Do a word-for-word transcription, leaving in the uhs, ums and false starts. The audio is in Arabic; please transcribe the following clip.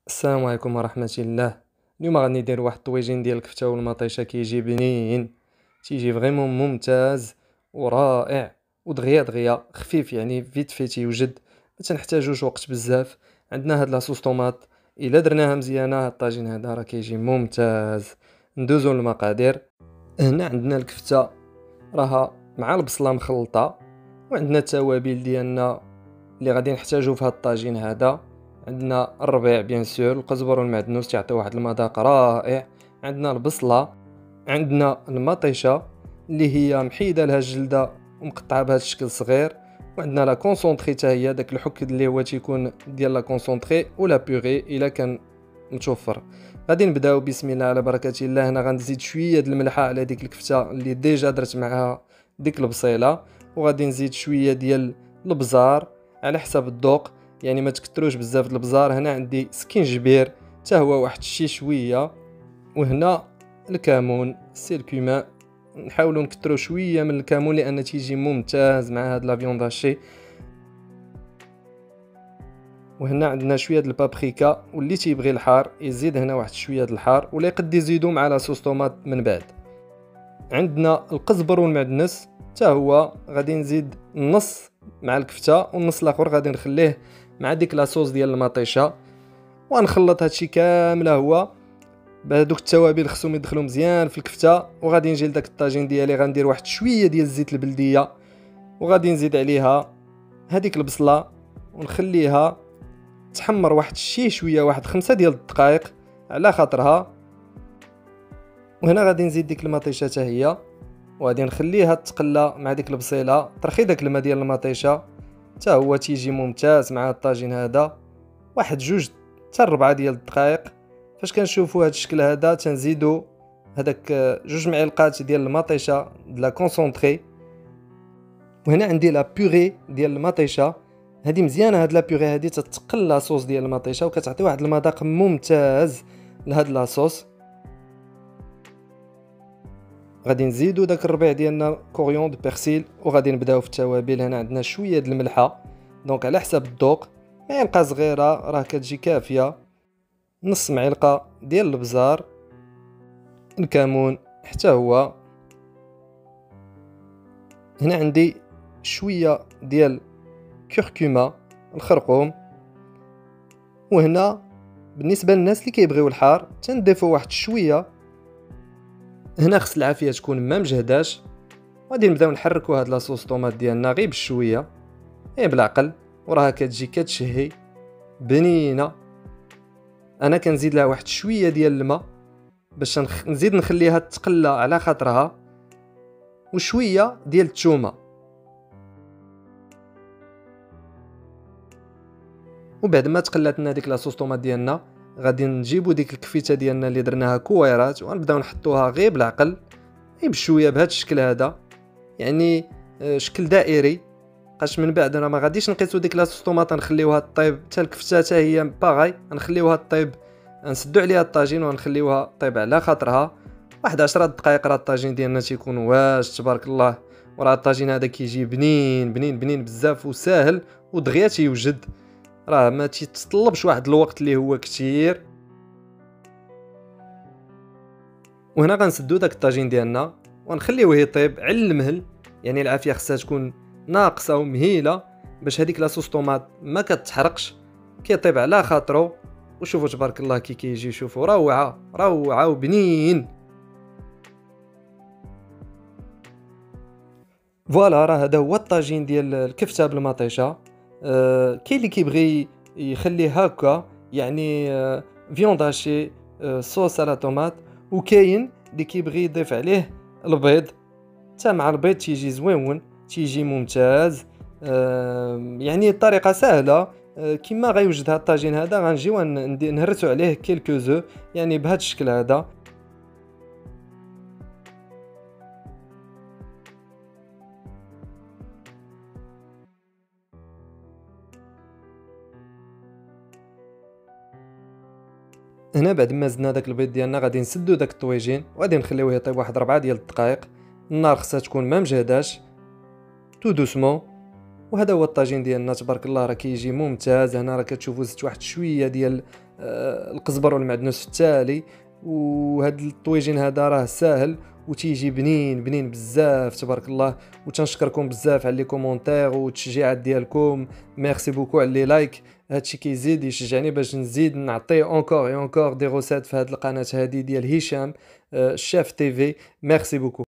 السلام عليكم ورحمة الله. اليوم غادي ندير واحد الطويجين ديال الكفتة والمطيشة، كيجي بنين، تيجي فريمون ممتاز ورائع ودغيا دغيا خفيف، يعني فيت في تيوجد، ما تنحتاجوش وقت بزاف. عندنا هاد لاصوص طوماط، الا درناها مزيانه هاد الطاجين هذا راه كيجي ممتاز. ندوزو للمقادير. هنا عندنا الكفتة راها مع البصلة مخلطة، وعندنا التوابل ديالنا اللي غادي نحتاجو في هاد الطاجين هذا. عندنا الربيع بيان سور، القزبر والمعدنوس تيعطي واحد المذاق رائع. عندنا البصله، عندنا المطيشه اللي هي محيده لها الجلده ومقطعه بهذا الشكل صغير، وعندنا لا كونسونطري حتى هي داك الحك اللي هو تيكون ديال لا كونسونطري ولا بيغي الا كان متوفر. غادي نبداو بسم الله على بركه الله. هنا غنزيد شويه د الملحه على ديك الكفته اللي ديجا درت معها ديك البصيله، وغادي نزيد شويه ديال البزار على حسب الذوق، يعني ما تكتروش بزاف د البزار. هنا عندي سكينجبير حتى هو واحد الشي شويه، وهنا الكمون السيركوما، نحاولوا نكتروا شويه من الكمون لان تيجي ممتاز مع هاد لا فيوند هاشي. وهنا عندنا شويه د البابريكا، واللي تيبغي الحار يزيد هنا واحد شويه د الحار، ولا يقد يزيدوا مع لاصوص طوماط من بعد. عندنا القزبر والمعدنس حتى هو غادي نزيد النص مع الكفته، والنص الاخر غادي نخليه مع ديك لاصوص ديال المطيشه، ونخلط هادشي كامله هو بهذوك التوابل خصهم يدخلوا مزيان في الكفته. وغادي نجي لداك الطاجين ديالي غندير واحد شويه ديال الزيت البلديه، وغادي نزيد عليها هذيك البصله ونخليها تحمر واحد الشي شويه، واحد خمسة ديال الدقائق على خاطرها. وهنا غادي نزيد ديك المطيشه حتى هي، وغادي نخليها تقلى مع ديك البصيله. طرخي داك الماء ديال المطيشه حتى هو تيجي ممتاز مع الطاجين هذا. واحد جوج حتى ربعة ديال الدقائق. فاش كنشوفوا هذا الشكل هذا تنزيدوا هذاك جوج معلقات ديال المطيشه د لا كونسونطري. وهنا عندي لا بيغي ديال المطيشه، هذه مزيانه. هاد لا بيغي هذه تتقل لاصوص ديال المطيشه وكتعطي واحد المذاق ممتاز لهاد لاصوص. غادي نزيدو داك الربيع ديالنا كوريوند بيرسيل، وغادي نبداو في التوابل. هنا عندنا شويه د الملحه دونك على حسب الذوق، معلقه صغيره راه كتجي كافيه، نص معلقه ديال البزار، الكمون حتى هو. هنا عندي شويه ديال كركمه الخرقوم. وهنا بالنسبه للناس اللي كيبغيو الحار تنضيفوا واحد شويه. هنا خص العافيه تكون ما مجهداش. غادي نبداو نحركوا هاد لاصوص طوماط ديالنا غير بشويه، غير بالعقل، وراها كتجي كتشهي بنينه. انا كنزيد لها واحد شويه ديال الماء باش نخ... نزيد نخليها تقلى على خاطرها، وشويه ديال الثومه. وبعد ما تقلات لنا ديك لاصوص طوماط ديالنا غادي نجيبو ديك الكفيته ديالنا اللي درناها كويرات، ونبداو نحطوها غير بالعقل، غير بشويه بهذا الشكل هذا، يعني شكل دائري. باش من بعد انا ما غاديش نقيسو ديك لاصوص طوماط نخليوها طيب حتى الكفته حتى هي باغاي، نخليوها طيب، نسدو عليها الطاجين ونخليوها طيب على خاطرها. واحد عشرة دقائق راه الطاجين ديالنا تيكون واش تبارك الله. وراه الطاجين هذا كيجي بنين بنين بنين بزاف وساهل ودغيا تيوجد، راه ما تيتطلبش واحد الوقت اللي هو كتير. وهنا غنسدو داك الطاجين ديالنا ونخليوه يطيب على المهل، يعني العافيه خصها تكون ناقصه ومهيله باش هذيك لاصوص طوماط ما كتحرقش، كيطيب على خاطرو. وشوفوا تبارك الله كي كيجي، شوفوا روعه روعه وبنين. فوالا راه هذا هو الطاجين ديال الكفته بالمطيشه. آه كاين اللي كيبغي يخليه هكا، يعني آه فيوند هاشي، آه صوص على طوماط. وكاين اللي كيبغي يضيف عليه البيض، حتى مع البيض تيجي زويون، تيجي ممتاز. آه يعني الطريقه سهله. آه كما غيوجد هذا الطاجين هذا غنجيو نهرسوا عليه كيلكو زو، يعني بهذا الشكل هذا. هنا بعد ما زدنا داك البيض ديالنا غادي نسدو داك الطويجين وغادي نخليوه يطيب واحد ربعة ديال الدقائق. النار خصها تكون ما مجهداش، تو دوسمون. وهذا هو الطاجين ديالنا تبارك الله راه كيجي ممتاز. هنا راه كتشوفوا زدت واحد شويه ديال آه، القزبر والمعدنوس في التالي. وهاد الطويجين هذا راه ساهل وتيجي بنين بنين بزاف تبارك الله. وتنشكركم بزاف على لي كومونتير والتشجيعات ديالكم. ميرسي بوكو على لي لايك. هادشي كيزيد يشجعني باش نزيد نعطي اونكور اي اونكور دي روسيت في هاد القناه هادي ديال هشام الشيف تي في. ميرسي بوكو.